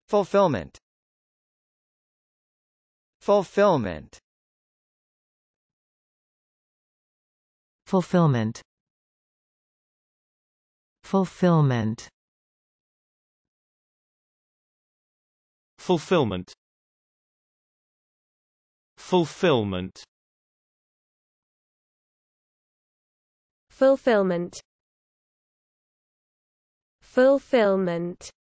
fulfillment, fulfillment, fulfillment, fulfillment, fulfillment, fulfillment, fulfillment, fulfillment.